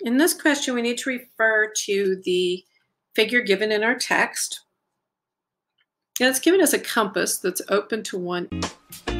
In this question, we need to refer to the figure given in our text. And it's given us a compass that's open to one